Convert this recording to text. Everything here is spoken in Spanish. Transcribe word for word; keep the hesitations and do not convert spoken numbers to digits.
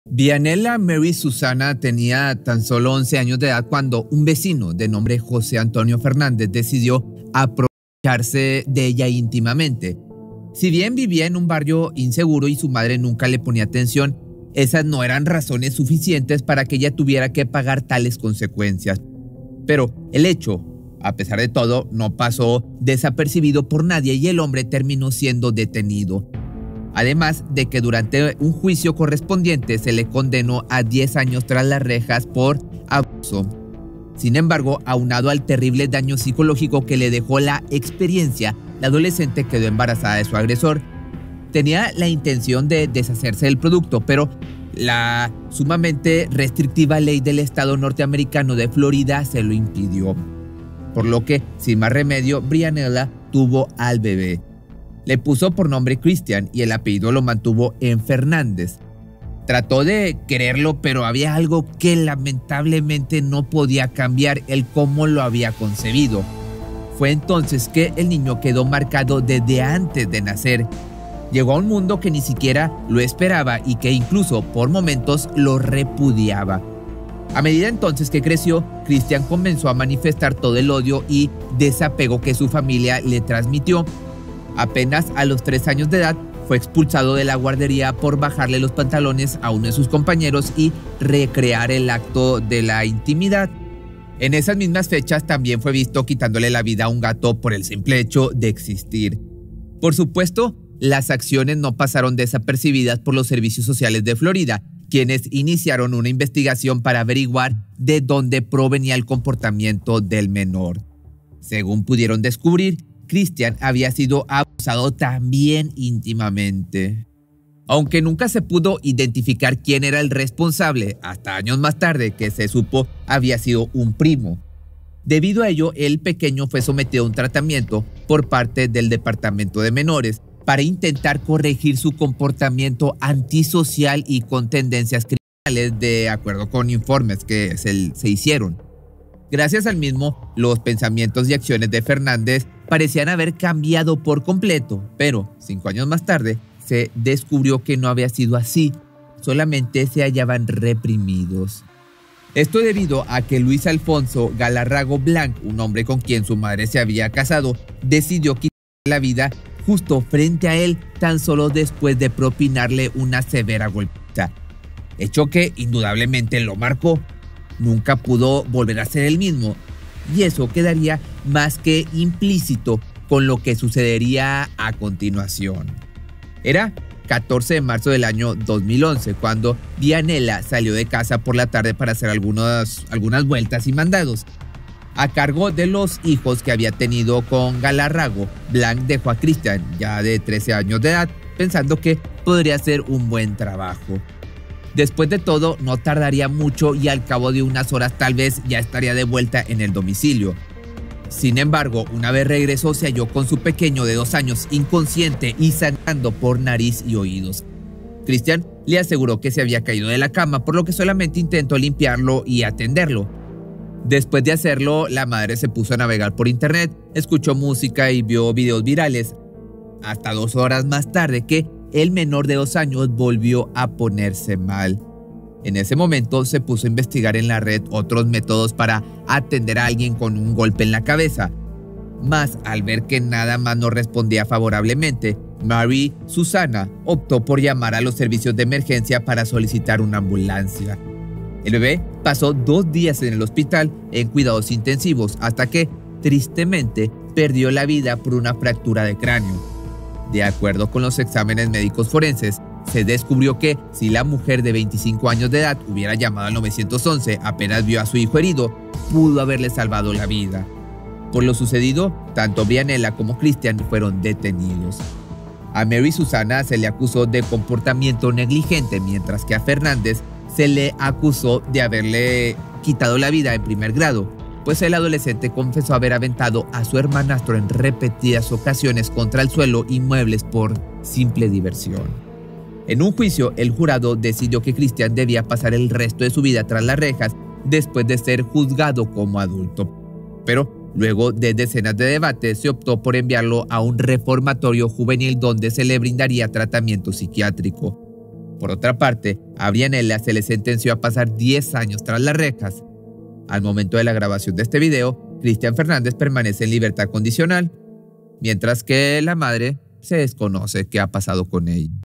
Vianela Mary Susana tenía tan solo once años de edad cuando un vecino de nombre José Antonio Fernández decidió aprovecharse de ella íntimamente. Si bien vivía en un barrio inseguro y su madre nunca le ponía atención, esas no eran razones suficientes para que ella tuviera que pagar tales consecuencias. Pero el hecho, a pesar de todo, no pasó desapercibido por nadie y el hombre terminó siendo detenido. Además de que durante un juicio correspondiente se le condenó a diez años tras las rejas por abuso. Sin embargo, aunado al terrible daño psicológico que le dejó la experiencia, la adolescente quedó embarazada de su agresor. Tenía la intención de deshacerse del producto, pero la sumamente restrictiva ley del estado norteamericano de Florida se lo impidió. Por lo que, sin más remedio, Vianela tuvo al bebé. Le puso por nombre Christian y el apellido lo mantuvo en Fernández. Trató de quererlo, pero había algo que lamentablemente no podía cambiar el cómo lo había concebido. Fue entonces que el niño quedó marcado desde antes de nacer. Llegó a un mundo que ni siquiera lo esperaba y que incluso por momentos lo repudiaba. A medida entonces que creció, Christian comenzó a manifestar todo el odio y desapego que su familia le transmitió. Apenas a los tres años de edad fue expulsado de la guardería por bajarle los pantalones a uno de sus compañeros y recrear el acto de la intimidad. En esas mismas fechas también fue visto quitándole la vida a un gato por el simple hecho de existir. Por supuesto, las acciones no pasaron desapercibidas por los servicios sociales de Florida, quienes iniciaron una investigación para averiguar de dónde provenía el comportamiento del menor. Según pudieron descubrir, Christian había sido abusado también íntimamente. Aunque nunca se pudo identificar quién era el responsable, hasta años más tarde que se supo había sido un primo. Debido a ello, el pequeño fue sometido a un tratamiento por parte del Departamento de Menores para intentar corregir su comportamiento antisocial y con tendencias criminales de acuerdo con informes que se, se hicieron. Gracias al mismo, los pensamientos y acciones de Fernández parecían haber cambiado por completo, pero cinco años más tarde se descubrió que no había sido así, solamente se hallaban reprimidos. Esto debido a que Luis Alfonso Galarrago Blanc, un hombre con quien su madre se había casado, decidió quitarle la vida justo frente a él tan solo después de propinarle una severa golpiza, hecho que indudablemente lo marcó. Nunca pudo volver a ser el mismo, y eso quedaría más que implícito con lo que sucedería a continuación. Era catorce de marzo del año dos mil once cuando Vianela salió de casa por la tarde para hacer algunas, algunas vueltas y mandados. A cargo de los hijos que había tenido con Galarrago, Blanc dejó a Christian, ya de trece años de edad, pensando que podría ser un buen trabajo. Después de todo, no tardaría mucho y al cabo de unas horas tal vez ya estaría de vuelta en el domicilio. Sin embargo, una vez regresó se halló con su pequeño de dos años inconsciente y sangrando por nariz y oídos. Christian le aseguró que se había caído de la cama, por lo que solamente intentó limpiarlo y atenderlo. Después de hacerlo, la madre se puso a navegar por internet, escuchó música y vio videos virales. Hasta dos horas más tarde que el menor de dos años volvió a ponerse mal. En ese momento se puso a investigar en la red otros métodos para atender a alguien con un golpe en la cabeza. Mas al ver que nada más no respondía favorablemente, Mary Susana optó por llamar a los servicios de emergencia para solicitar una ambulancia. El bebé pasó dos días en el hospital en cuidados intensivos hasta que, tristemente, perdió la vida por una fractura de cráneo. De acuerdo con los exámenes médicos forenses, se descubrió que si la mujer de veinticinco años de edad hubiera llamado al nueve once apenas vio a su hijo herido, pudo haberle salvado la vida. Por lo sucedido, tanto Vianela como Christian fueron detenidos. A Mary Susana se le acusó de comportamiento negligente, mientras que a Fernández se le acusó de haberle quitado la vida en primer grado, pues el adolescente confesó haber aventado a su hermanastro en repetidas ocasiones contra el suelo y muebles por simple diversión. En un juicio, el jurado decidió que Christian debía pasar el resto de su vida tras las rejas después de ser juzgado como adulto. Pero luego de decenas de debates, se optó por enviarlo a un reformatorio juvenil donde se le brindaría tratamiento psiquiátrico. Por otra parte, a Brianela se le sentenció a pasar diez años tras las rejas. Al momento de la grabación de este video, Cristian Fernández permanece en libertad condicional, mientras que la madre se desconoce qué ha pasado con ella.